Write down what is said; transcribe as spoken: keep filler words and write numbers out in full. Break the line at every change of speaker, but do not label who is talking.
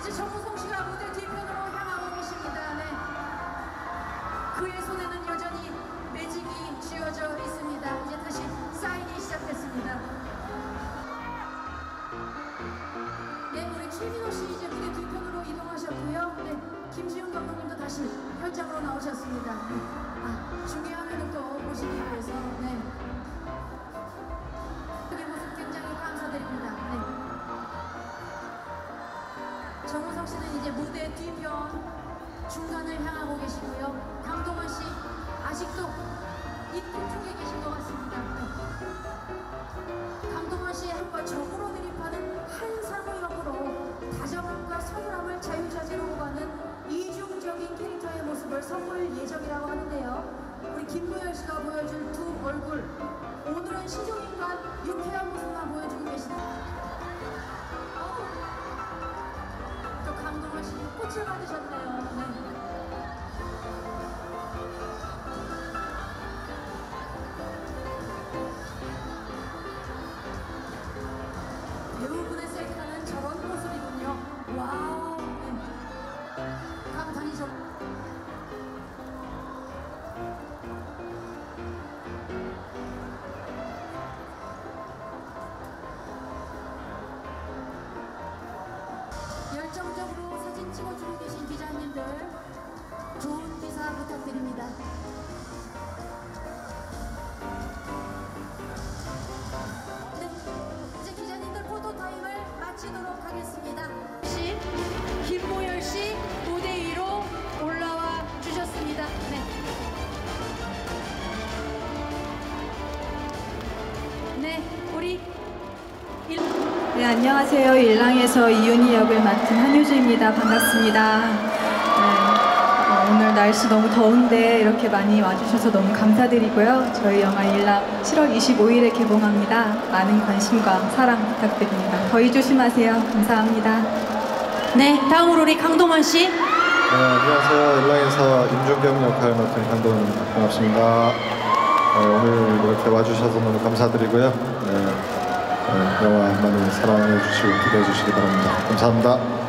이제 정우성 씨가 무대 뒤편으로 향하고 계십니다. 네. 그의 손에는 여전히 매직이 쥐어져 있습니다. 이제 다시 사인이 시작됐습니다. 네, 우리 최민호 씨 이제 무대 뒤편으로 이동하셨고요. 네, 김지훈 감독님도 다시 현장으로 나오셨습니다. 네. 아, 중요한 면을 또 보시기 위해서 네. 그의 모습 굉장히 감사드립니다. 네. 정우성 씨는 이제 무대 뒤편 중간을 향하고 계시고요. 강동원 씨 아직도 입구 쪽에 계신 것 같습니다. 네. 강동원 씨의 한번 적으로 드립하는 한상우 역으로 다정함과 서늘함을 자유자재로 오가는 이중적인 캐릭터의 모습을 선보일 예정이라고 하는데요. 우리 김무열 씨가 보여줄 두 얼굴, 오늘은 시종인간 유쾌한 모습만 보여주고 계십니다. 또 강동원 씨 꽃을 받으셨네요. 네. 배우분의 셀카는 저런 모습이군요. 와우. 네. 감탄이 저. 열정적으로 사진 찍어주고 계신 기자님들 좋은 기사 부탁드립니다. 네, 이제 기자님들 포토타임을 마치도록 하겠습니다. 씨, 김무열 씨 무대 위로 올라와 주셨습니다. 네. 네, 우리 일...
네, 안녕하세요. 일랑에서 이윤희 역을 맡은 한효주입니다. 반갑습니다. 네, 어, 오늘 날씨 너무 더운데 이렇게 많이 와주셔서 너무 감사드리고요. 저희 영화 일랑 칠월 이십오일에 개봉합니다. 많은 관심과 사랑 부탁드립니다. 더위 조심하세요. 감사합니다.
네, 다음으로 우리 강동원 씨.
네, 안녕하세요. 일랑에서 임준경 역할 맡은 강동원입니다. 반갑습니다. 네, 오늘 이렇게 와주셔서 너무 감사드리고요. 네. 네, 영화 많이 사랑해 주시고 기대해 주시기 바랍니다. 감사합니다.